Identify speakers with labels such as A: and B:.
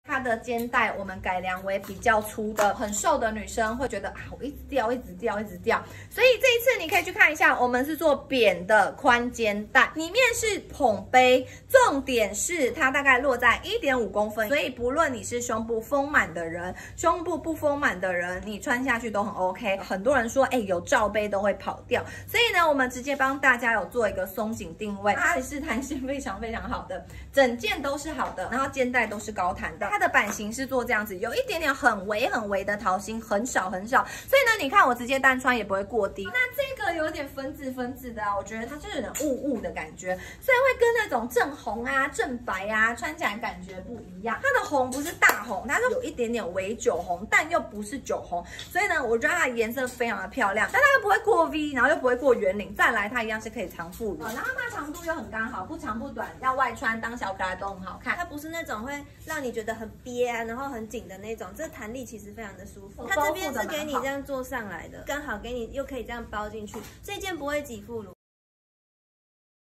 A: 它的肩带我们改良为比较粗的，很瘦的女生会觉得啊，我一直掉，一直掉，一直掉。所以这一次你可以去看一下，我们是做扁的宽肩带，里面是捧背，重点是它大概落在1.5公分，所以不论你是胸部丰满的人，胸部不丰满的人，你穿下去都很 OK。很多人说，有罩杯都会跑掉，所以呢，我们直接帮大家有做一个松紧定位，它也是弹性非常非常好的，整件都是好的，然后肩带都是高弹的。它的版型是做这样子，有一点点很微的桃心，很少很少，所以呢，你看我直接单穿也不会过低。那这个有点分字的啊，我觉得它就是有点雾的感觉，所以会跟那种正红啊、正白啊穿起来感觉不一样。它的红不是大红，它是有一点点微酒红，但又不是酒红，所以呢，我觉得它的颜色非常的漂亮，但它又不会过 V， 然后又不会过圆领。再来，它一样是可以藏腹语，然后它长度又很刚好，不长不短，要外穿当小可爱都很好看。
B: 它不是那种会让你觉得很憋啊，然后很紧的那种，这弹力其实非常的舒服。它这边是给你这样做上来的，刚好给你又可以这样包进去，这件不会挤副乳。